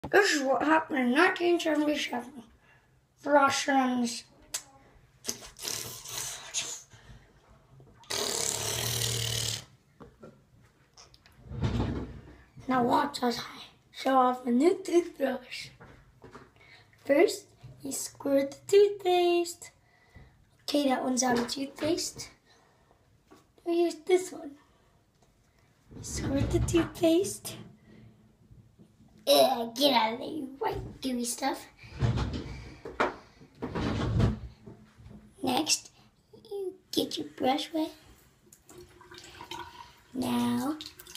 This is what happened in 1977. Russians. Now watch as I show off a new toothbrush. First, you squirt the toothpaste. Okay, that one's out of toothpaste. We use this one. Squirt the toothpaste. Get out of there, you white gooey stuff. Next, you get your brush wet. Now,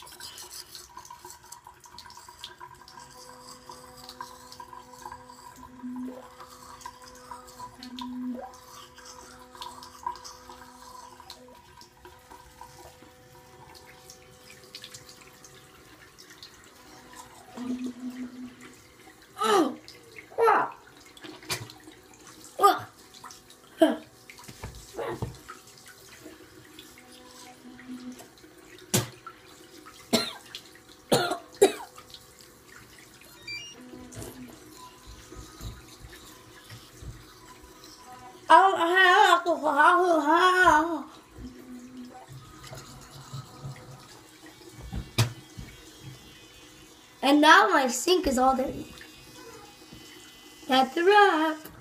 oh, wow. Wow. Huh. And now my sink is all dirty. That's a wrap.